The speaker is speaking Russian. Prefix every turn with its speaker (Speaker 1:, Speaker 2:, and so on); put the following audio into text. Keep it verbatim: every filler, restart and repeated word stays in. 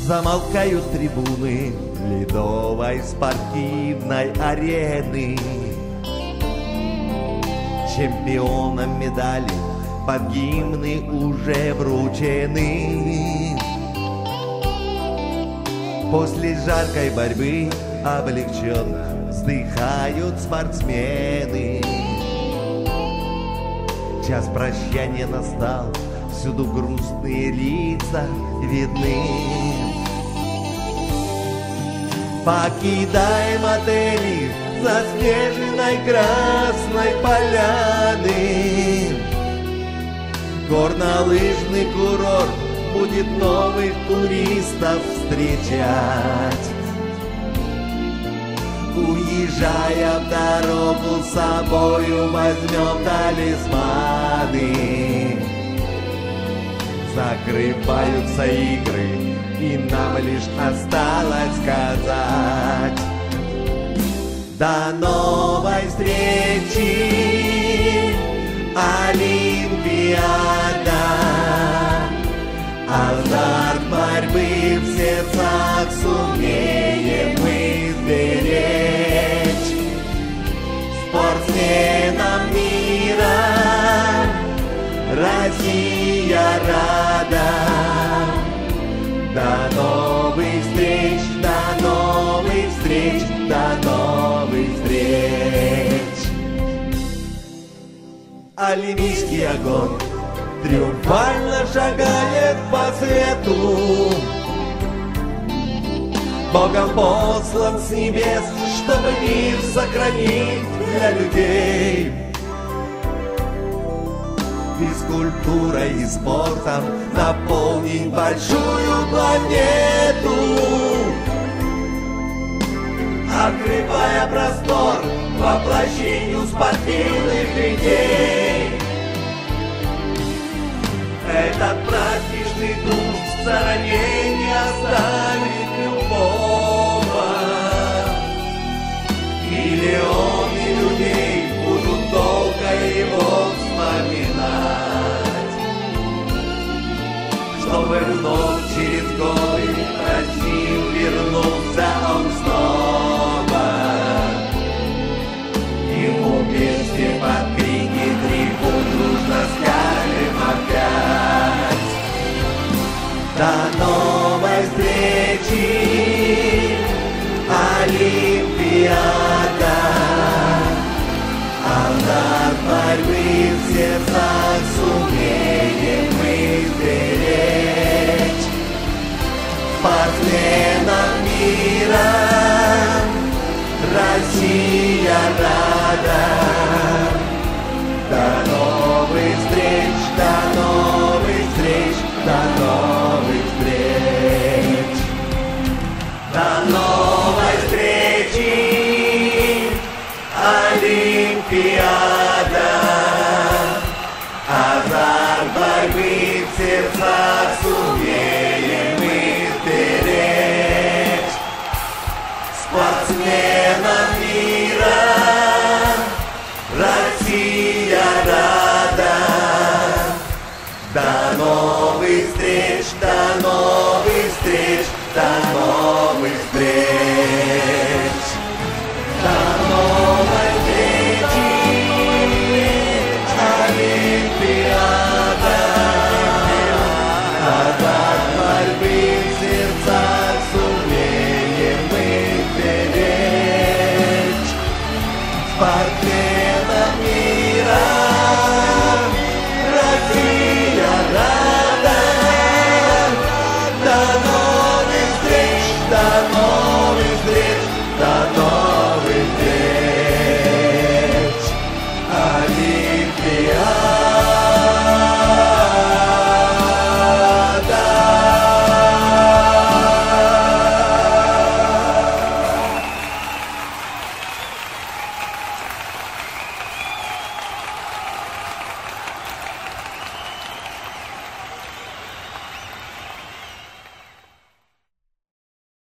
Speaker 1: Замолкают трибуны ледовой спортивной арены. Чемпионам медали под гимны уже вручены. После жаркой борьбы облегченно вздыхают спортсмены. Час прощания настал, всюду грустные лица видны. Покидаем отели заснеженной красной поляны. Горнолыжный курорт будет новых туристов встречать. Уезжая в дорогу, с собою возьмем талисманы. Закрываются игры, и нам лишь осталось сказать: до новой встречи, Олимпиада! Азарт борьбы в сердцах сумеем мы сберечь. Спортсменам мира Россия рада. До новых встреч, до новых встреч, до новых встреч. Олимпийский огонь триумфально шагает по свету. Богом послан с небес, чтобы мир сохранить для людей. Физкультурой и спортом наполнить большую планету, открывая простор воплощению спортивных идей. Этот праздничный дух в стороне не оставит любого. Миллионы людей будут долго его вспоминать, чтобы вновь через годы в Россию вернулся он снова. Ему вместе под крики трибун нужно скажем опять: до новой встречи, Олимпиада! Азарт борьбы в сердцах сумеем мы сберечь. Спортсменам мира Россия рада. До новых встреч, до новых встреч, до новых встреч. До новой встречи, Олимпиада! Азарт борьбы в сердцах сумеем мы сберечь. Спортсменам мира Россия рада. До новых встреч, до новых встреч, до новых встреч. До новой встречи, Олимпиада! Азарт борьбы в сердцах сумеем мы сберечь. Спортсменам мира